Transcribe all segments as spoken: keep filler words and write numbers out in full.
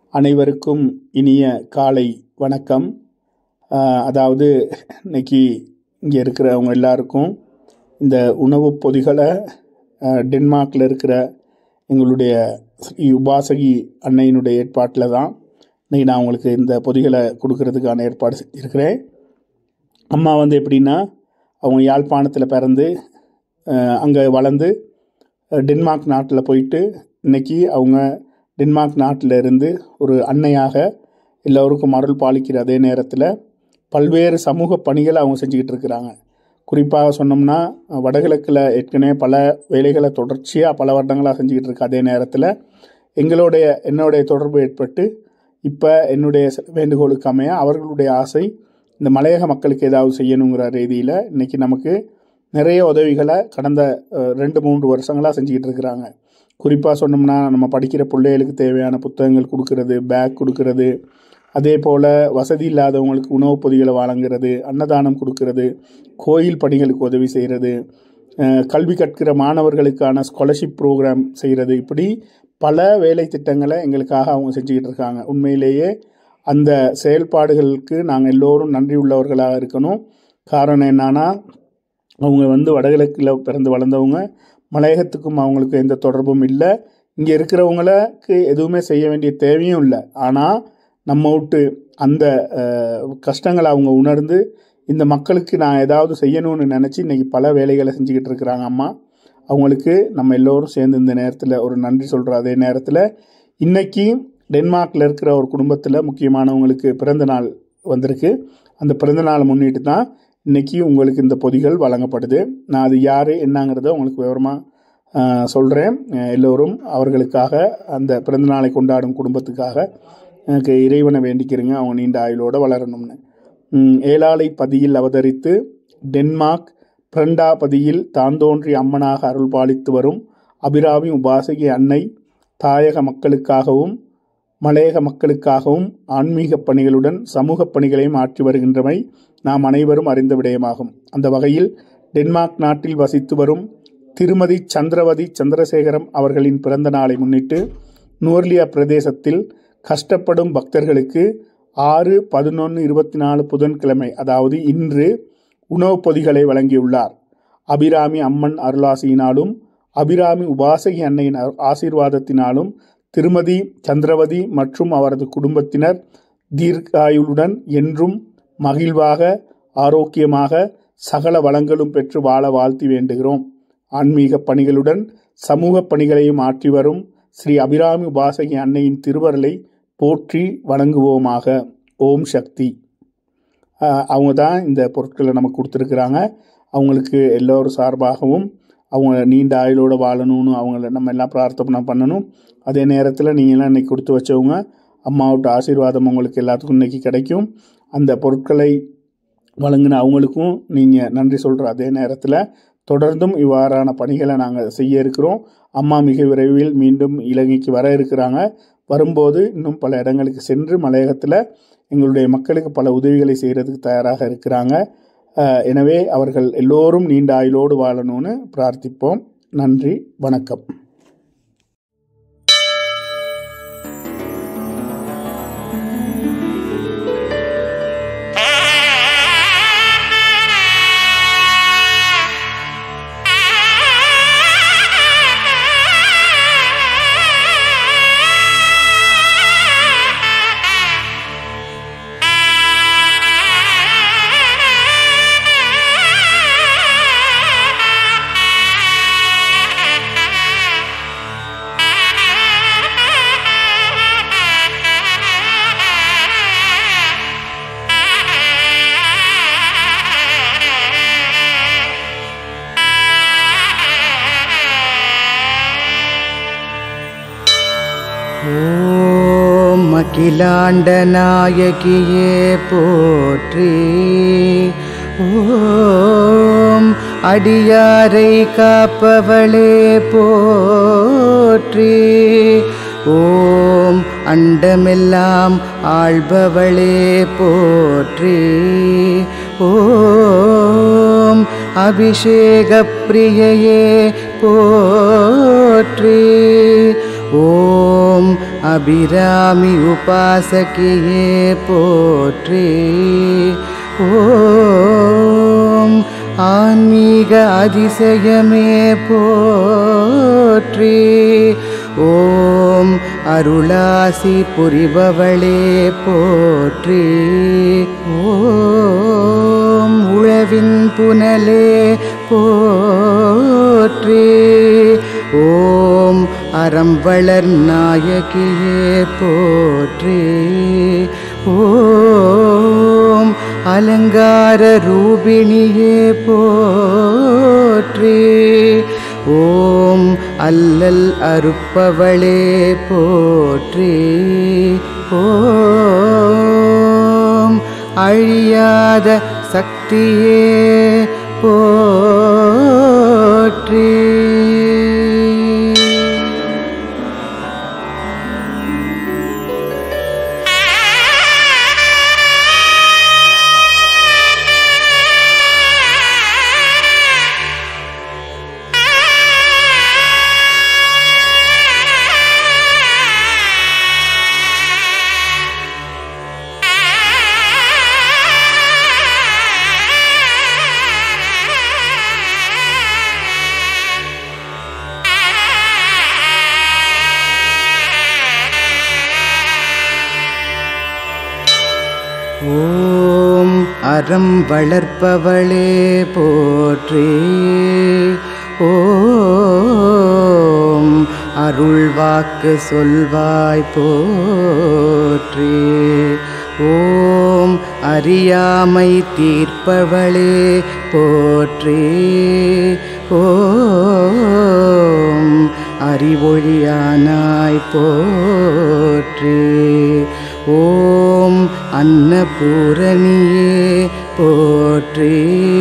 அனைவருக்கும் இனிய காலை வணக்கம். அதாவது இன்னைக்கு இங்கே இருக்கிறவங்க எல்லாருக்கும் இந்த உணவு பொதிகளை டென்மார்க்கில் இருக்கிற எங்களுடைய ஸ்ரீ உபாசகி அன்னையினுடைய ஏற்பாட்டில் தான் இன்றைக்கி நான் உங்களுக்கு இந்த பொதிகளை கொடுக்கறதுக்கான ஏற்பாடு இருக்கிறேன். அம்மா வந்து எப்படின்னா, அவங்க யாழ்ப்பாணத்தில் பிறந்து அங்கே வளர்ந்து டென்மார்க் நாட்டில் போயிட்டு இன்றைக்கி அவங்க டென்மார்க் நாட்டில் இருந்து ஒரு அன்னையாக எல்லோருக்கும் அருள் பாலிக்கிற அதே நேரத்தில் பல்வேறு சமூக பணிகளை அவங்க செஞ்சுக்கிட்டு இருக்கிறாங்க. குறிப்பாக சொன்னோம்னா, வடகிழக்கில் ஏற்கனவே பல வேலைகளை தொடர்ச்சியாக பல வருடங்களாக செஞ்சுக்கிட்டு இருக்க அதே நேரத்தில் எங்களுடைய என்னுடைய தொடர்பு ஏற்பட்டு இப்போ என்னுடைய வேண்டுகோளுக்கு அமைய அவர்களுடைய ஆசை இந்த மலையக மக்களுக்கு ஏதாவது செய்யணுங்கிற ரீதியில் இன்றைக்கி நமக்கு நிறைய உதவிகளை கடந்த ரெண்டு மூன்று வருஷங்களாக செஞ்சுக்கிட்டு இருக்கிறாங்க. குறிப்பாக சொன்னோம்னா, நம்ம படிக்கிற பிள்ளைகளுக்கு தேவையான புத்தகங்கள் கொடுக்கறது, பேக் கொடுக்கறது, அதே போல் வசதி இல்லாதவங்களுக்கு உணவுப் பொதிகளை வழங்குறது, அன்னதானம் கொடுக்கறது, கோயில் பணிகளுக்கு உதவி செய்கிறது, கல்வி கற்கிற மாணவர்களுக்கான ஸ்காலர்ஷிப் ப்ரோக்ராம் செய்கிறது, இப்படி பல வேலை திட்டங்களை எங்களுக்காக அவங்க செஞ்சுக்கிட்டு இருக்காங்க. உண்மையிலேயே அந்த செயல்பாடுகளுக்கு நாங்கள் எல்லோரும் நன்றி உள்ளவர்களாக இருக்கணும். காரணம் என்னன்னா, அவங்க வந்து வடகிழக்கில் பிறந்து வளர்ந்தவங்க, மலையகத்துக்கும் அவங்களுக்கு எந்த தொடர்பும் இல்லை, இங்கே இருக்கிறவங்களுக்கு எதுவுமே செய்ய வேண்டிய தேவையும் இல்லை. ஆனால் நம்ம விட்டு அந்த கஷ்டங்களை அவங்க உணர்ந்து இந்த மக்களுக்கு நான் ஏதாவது செய்யணும்னு நினச்சி இன்றைக்கி பல வேலைகளை செஞ்சுக்கிட்டு இருக்கிறாங்க அம்மா. அவங்களுக்கு நம்ம எல்லோரும் சேர்ந்து இந்த நேரத்தில் ஒரு நன்றி சொல்கிற அதே நேரத்தில் இன்றைக்கி டென்மார்க்கில் இருக்கிற ஒரு குடும்பத்தில் முக்கியமானவங்களுக்கு பிறந்த நாள் வந்திருக்கு. அந்த பிறந்த நாளை முன்னிட்டு தான் இன்றைக்கி உங்களுக்கு இந்த பொதிகள் வழங்கப்படுது. நான் அது யார் என்னங்கிறத உங்களுக்கு விவரமாக சொல்கிறேன். எல்லோரும் அவர்களுக்காக, அந்த பிறந்தநாளை கொண்டாடும் குடும்பத்துக்காக எனக்கு இறைவனை வேண்டிக்கிறேங்க, அவங்க நீண்ட ஆயுளோடு வளரணும்னு. ஏழாலை பதியில் அவதரித்து டென்மார்க் பிரண்டா பதியில் தாந்தோன்றி அம்மனாக அருள் பாலித்து வரும் அபிராமி உபாசகி அன்னை தாயக மக்களுக்காகவும் மலையக மக்களுக்காகவும் ஆன்மீக பணிகளுடன் சமூக பணிகளையும் ஆற்றி வருகின்றமை நாம் அனைவரும் அறிந்த விடயமாகும். அந்த வகையில் டென்மார்க் நாட்டில் வசித்து வரும் திருமதி சந்திரவதி சந்திரசேகரம் அவர்களின் பிறந்த நாளை முன்னிட்டு நூர்லியா பிரதேசத்தில் கஷ்டப்படும் பக்தர்களுக்கு ஆறு பதினொன்று இருபத்தி நாலு புதன்கிழமை, அதாவது இன்று, உணவுப் பொதிகளை வழங்கியுள்ளார். அபிராமி அம்மன் அருளாசியினாலும் அபிராமி உபாசகி அன்னையின் ஆசீர்வாதத்தினாலும் திருமதி சந்திரவதி மற்றும் அவரது குடும்பத்தினர் தீர்க்காயுளுடன் என்றும் மகிழ்வாக ஆரோக்கியமாக சகல வளங்களும் பெற்று வாழ வாழ்த்தி வேண்டுகிறோம். ஆன்மீக பணிகளுடன் சமூக பணிகளையும் ஆற்றி வரும் ஸ்ரீ அபிராமி உபாசகி அன்னையின் திருவருளை போற்றி வணங்குவோமாக. ஓம் சக்தி. அவங்க தான் இந்த பொருட்களை நமக்கு கொடுத்துருக்குறாங்க. அவங்களுக்கு எல்லோரும் சார்பாகவும் அவங்க நீண்ட ஆயுளோடு வாழணும்னு அவங்கள நம்ம எல்லாம் பிரார்த்தனை பண்ணணும். அதே நேரத்தில் நீங்கள்லாம் இன்றைக்கி கொடுத்து வச்சவங்க அம்மாவோட ஆசீர்வாதம் உங்களுக்கு எல்லாத்துக்கும் இன்றைக்கி கிடைக்கும். அந்த பொருட்களை வழங்கின அவங்களுக்கும் நீங்கள் நன்றி சொல்கிற அதே நேரத்தில் தொடர்ந்தும் இவ்வாறான பணிகளை நாங்கள் செய்ய இருக்கிறோம். அம்மா மிக விரைவில் மீண்டும் இலங்கைக்கு வர இருக்கிறாங்க. வரும்போது இன்னும் பல இடங்களுக்கு சென்று மலையகத்தில் எங்களுடைய மக்களுக்கு பல உதவிகளை செய்கிறதுக்கு தயாராக இருக்கிறாங்க. எனவே அவர்கள் எல்லோரும் நீண்ட ஆயுளோடு வாழணும்னு பிரார்த்திப்போம். நன்றி, வணக்கம். ஓம் அகிலாண்ட நாயகியே போற்றி. ஓம் அடியாரை காப்பவளே போற்றி. ஓம் அண்டமெல்லாம் ஆள்பவளே போற்றி. ஓம் அபிஷேக பிரியையே போற்றி. ஓம் அபிராமி உபாசகியே போற்றி. ஓம் ஆன்மீக அதிசயமே போற்றி. ஓம் அருளாசி புரிபவளே போற்றி. ஓம் உழவின் புனலே போற்றி. ஓம் அறம்வளர் நாயகியே போற்றி. ஓம் அலங்கார ரூபிணியே போற்றி. ஓம் அல்லல் அறுப்பவளே போற்றி. ஓம் அழியாத சக்தியே போற்றி. ஓம் அறம் வளர்ப்பவளே போற்றி. ஓம் அருள்வாக்கு சொல்வாய் போற்றி. ஓம் அறியாமை தீர்ப்பவளே போற்றி. ஓம் அறிவொழியானாய் போற்றி. ஓம் அன்னபூரணியே போற்றி.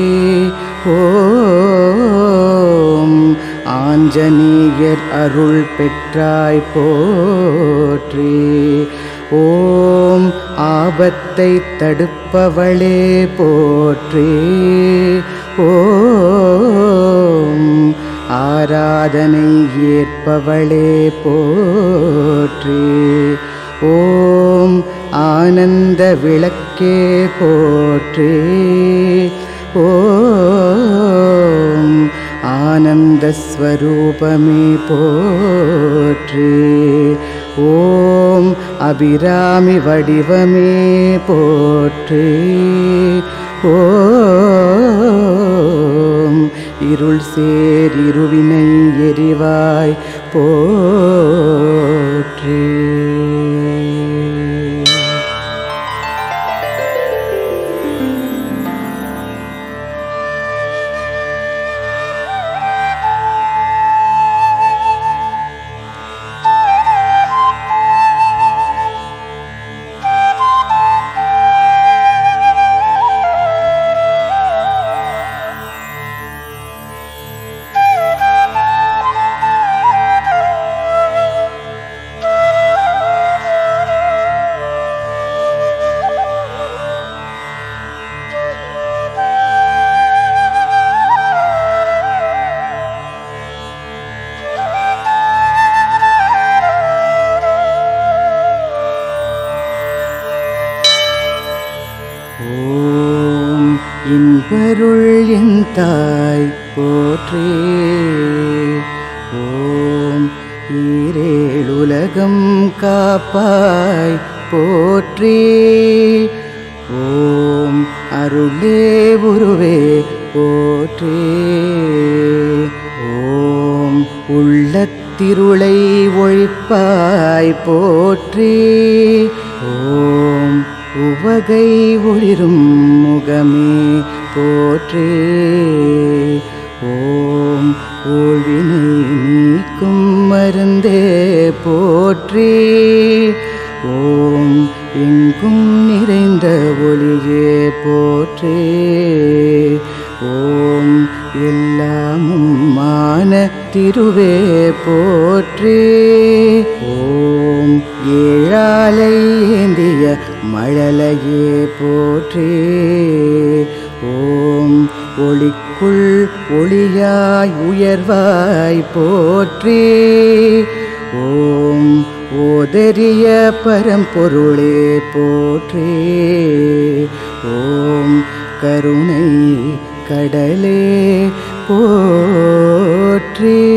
ஓம் ஆஞ்சநேயர் அருள் பெற்றாய் போற்றி. ஓம் ஆபத்தை தடுப்பவளே போற்றி. ஓம் ஆராதனை ஏற்பவளே போற்றி. ஓம் ஆனந்த விளக்கே போற்றி. ஓம் ஆனந்த ஸ்வரூபமே போற்றி. ஓம் அபிராமி வடிவமே போற்றி. ஓம் இருள் சேர் இருவினை எரிவாய் போற்றி. இன்பருள் என் தாய் போற்றி. ஓம் ஈரேழுலகம் காப்பாய் போற்றி. ஓம் அருளே உருவே போற்றி. ஓம் உள்ளத்திருளை ஒழிப்பாய் போற்றி. ஓம் உவகை ஒளிரும் முகமே போற்றி. ஓம் ஊழ்வினை நீக்கும் மருந்தே போற்றி. ஓம் எங்கும் நிறைந்த ஒளியே போற்றி. ஓம் எல்லாமும் மான திருவே போற்றி. ஓம் ஏழாலை ஏந்திய மழலையே போற்றி. ஓம் ஒளிக்குள் ஒளியாய் உயர்வாய் போற்றி. ஓம் ஓர் போதரிய பரம்பொருளே போற்றி. ஓம் கருணை கடலே போற்றி.